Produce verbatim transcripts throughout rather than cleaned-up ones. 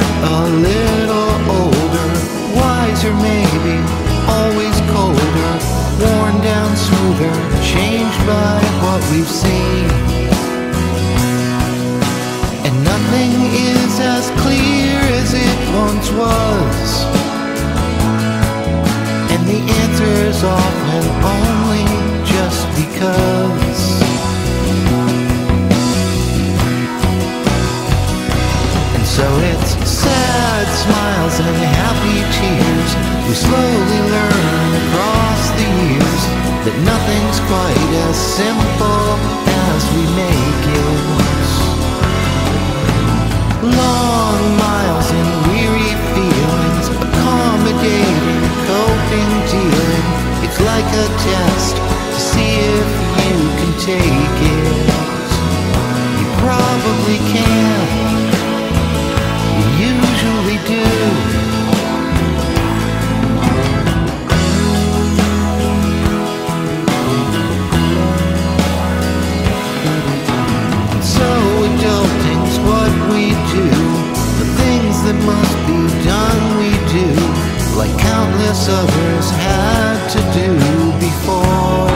get a little older, wiser maybe, always colder, worn down smoother, changed by what we've seen. And nothing is as clear as it once was, and the answer's often only just because. And so it's sad smiles and happy tears. We slowly learn across the years that nothing's quite as simple as we make it. Long miles and weary feelings, accommodating, coping, dealing. It's like a test to see if you can take it. You probably can, you usually do. So adulting's what we do, the things that must be done we do, like countless others had to do before.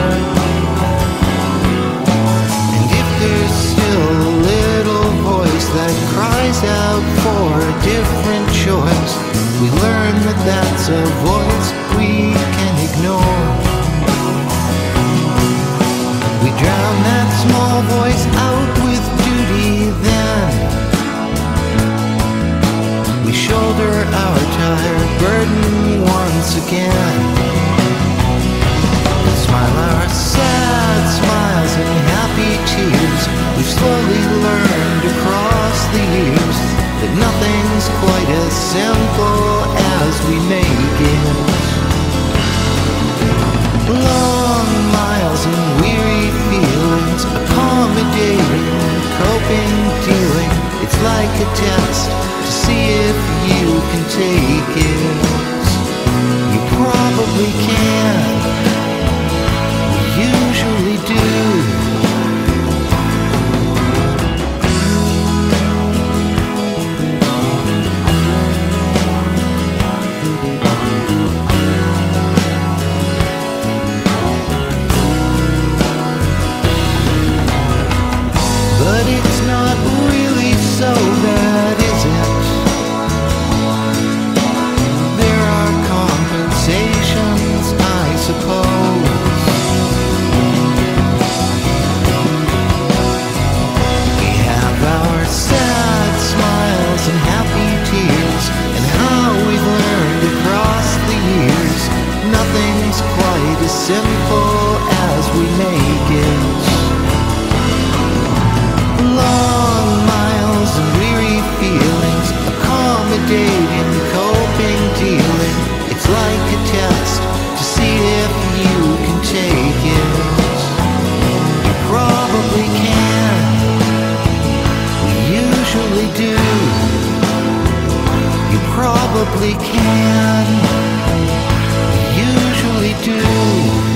And if there's still a little voice that cries out for a different choice, we learn that that's a voice we can ignore. We drown that small voice out with duty then. We shoulder our tired burden once again, and smile our sad smiles and happy tears. We've slowly learned across the years that nothing's quite as simple as we make it. Long miles and weary feelings, accommodating, coping, dealing. It's like a test to see if you can take it. You probably can, you usually do. But it's not really so bad, is it? There are compensations, I suppose. We have our sad smiles and happy tears, and how we've learned across the years nothing's quite as simple as we make it. Long miles and weary feelings, accommodating, coping, dealing. It's like a test to see if you can take it. You probably can, we usually do. You probably can, we usually do.